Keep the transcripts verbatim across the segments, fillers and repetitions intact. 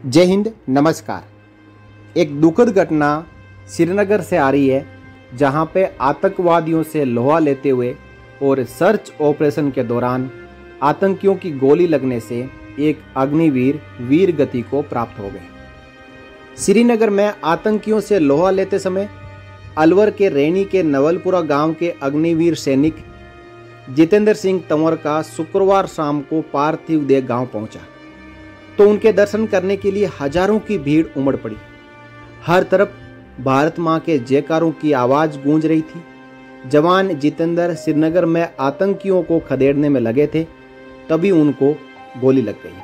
जय हिंद, नमस्कार। एक दुखद घटना श्रीनगर से आ रही है, जहां पे आतंकवादियों से लोहा लेते हुए और सर्च ऑपरेशन के दौरान आतंकियों की गोली लगने से एक अग्निवीर वीर गति को प्राप्त हो गए। श्रीनगर में आतंकियों से लोहा लेते समय अलवर के रैनी के नवलपुरा गांव के अग्निवीर सैनिक जितेंद्र सिंह तंवर का शुक्रवार शाम को पार्थिव देह गांव पहुंचा तो उनके दर्शन करने के लिए हजारों की भीड़ उमड़ पड़ी। हर तरफ भारत मां के जयकारों की आवाज गूंज रही थी। जवान जितेंद्र श्रीनगर में आतंकियों को खदेड़ने में लगे थे, तभी उनको गोली लग गई।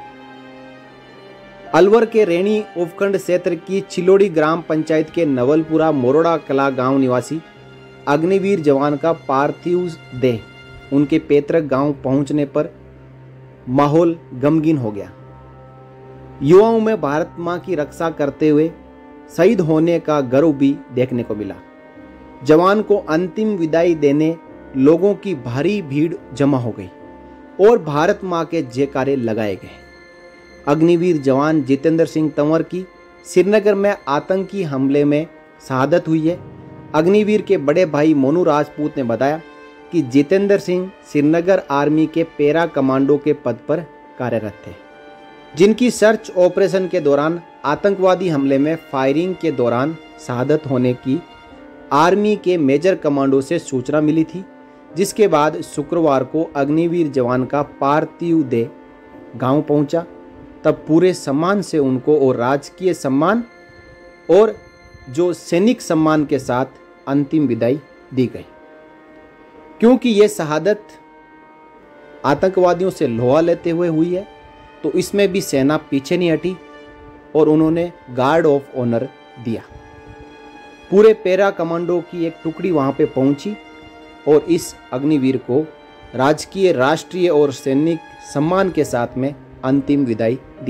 अलवर के रैनी उपखंड क्षेत्र की चिलोड़ी ग्राम पंचायत के नवलपुरा मोरोड़ा कला गांव निवासी अग्निवीर जवान का पार्थिव देह उनके पैतृक गांव पहुंचने पर माहौल गमगीन हो गया। युवाओं में भारत मां की रक्षा करते हुए शहीद होने का गर्व भी देखने को मिला। जवान को अंतिम विदाई देने लोगों की भारी भीड़ जमा हो गई और भारत मां के जयकारे लगाए गए। अग्निवीर जवान जितेंद्र सिंह तंवर की श्रीनगर में आतंकी हमले में शहादत हुई है। अग्निवीर के बड़े भाई मोनू राजपूत ने बताया कि जितेंद्र सिंह श्रीनगर आर्मी के पैरा कमांडो के पद पर कार्यरत थे, जिनकी सर्च ऑपरेशन के दौरान आतंकवादी हमले में फायरिंग के दौरान शहादत होने की आर्मी के मेजर कमांडो से सूचना मिली थी। जिसके बाद शुक्रवार को अग्निवीर जवान का पार्थिव देह गांव पहुंचा। तब पूरे सम्मान से उनको और राजकीय सम्मान और जो सैनिक सम्मान के साथ अंतिम विदाई दी गई। क्योंकि ये शहादत आतंकवादियों से लोहा लेते हुए हुई है, तो इसमें भी सेना पीछे नहीं हटी और उन्होंने गार्ड ऑफ ऑनर दिया। पूरे पैरा कमांडो की एक टुकड़ी वहां पे पहुंची और इस अग्निवीर को राजकीय, राष्ट्रीय और सैनिक सम्मान के साथ में अंतिम विदाई दी।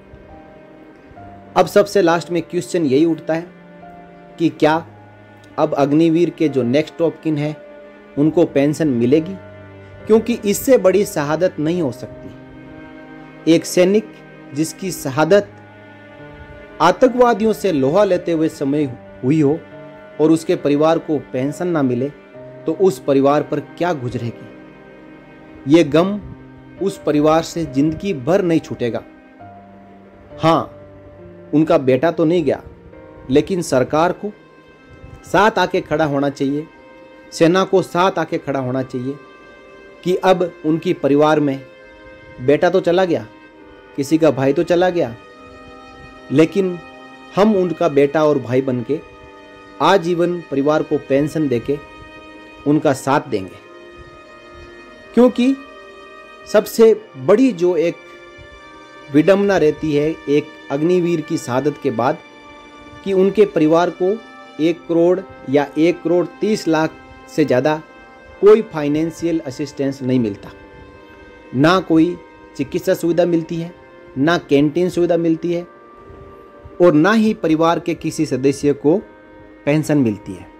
अब सबसे लास्ट में क्वेश्चन यही उठता है कि क्या अब अग्निवीर के जो नेक्स्ट ऑफ किन है उनको पेंशन मिलेगी? क्योंकि इससे बड़ी शहादत नहीं हो सकती। एक सैनिक जिसकी शहादत आतंकवादियों से लोहा लेते हुए समय हुई हो और उसके परिवार को पेंशन ना मिले, तो उस परिवार पर क्या गुजरेगी? ये गम उस परिवार से जिंदगी भर नहीं छूटेगा। हाँ, उनका बेटा तो नहीं गया, लेकिन सरकार को साथ आके खड़ा होना चाहिए, सेना को साथ आके खड़ा होना चाहिए कि अब उनकी परिवार में बेटा तो चला गया, किसी का भाई तो चला गया, लेकिन हम उनका बेटा और भाई बनके आजीवन परिवार को पेंशन देके उनका साथ देंगे। क्योंकि सबसे बड़ी जो एक विडंबना रहती है एक अग्निवीर की शहादत के बाद कि उनके परिवार को एक करोड़ या एक करोड़ तीस लाख से ज़्यादा कोई फाइनेंशियल असिस्टेंस नहीं मिलता, ना कोई चिकित्सा सुविधा मिलती है, ना कैंटीन सुविधा मिलती है और ना ही परिवार के किसी सदस्य को पेंशन मिलती है।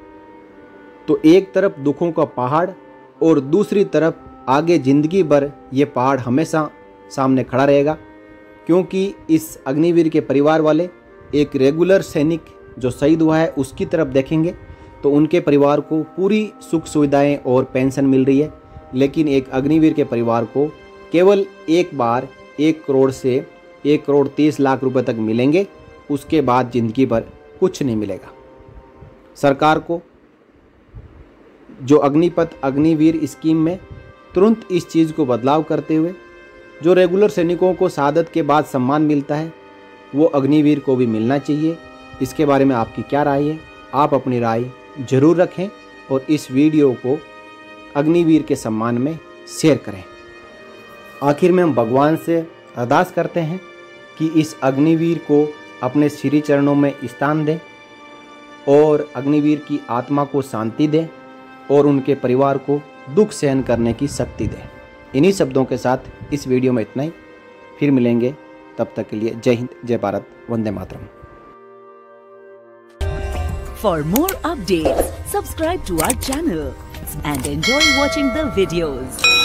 तो एक तरफ दुखों का पहाड़ और दूसरी तरफ आगे जिंदगी भर ये पहाड़ हमेशा सामने खड़ा रहेगा। क्योंकि इस अग्निवीर के परिवार वाले एक रेगुलर सैनिक जो शहीद हुआ है उसकी तरफ देखेंगे तो उनके परिवार को पूरी सुख सुविधाएं और पेंशन मिल रही है, लेकिन एक अग्निवीर के परिवार को केवल एक बार एक करोड़ से एक करोड़ तीस लाख रुपए तक मिलेंगे, उसके बाद जिंदगी भर कुछ नहीं मिलेगा। सरकार को जो अग्निपथ अग्निवीर स्कीम में तुरंत इस चीज़ को बदलाव करते हुए जो रेगुलर सैनिकों को शहादत के बाद सम्मान मिलता है वो अग्निवीर को भी मिलना चाहिए। इसके बारे में आपकी क्या राय है? आप अपनी राय जरूर रखें और इस वीडियो को अग्निवीर के सम्मान में शेयर करें। आखिर में हम भगवान से अरदास करते हैं कि इस अग्निवीर को अपने श्री चरणों में स्थान दें और अग्निवीर की आत्मा को शांति दें और उनके परिवार को दुख सहन करने की शक्ति दें। इन्हीं शब्दों के साथ इस वीडियो में इतना ही। फिर मिलेंगे, तब तक के लिए जय हिंद, जय Bharat, Vande Mataram. For more updates, subscribe to our channel and enjoy watching the videos.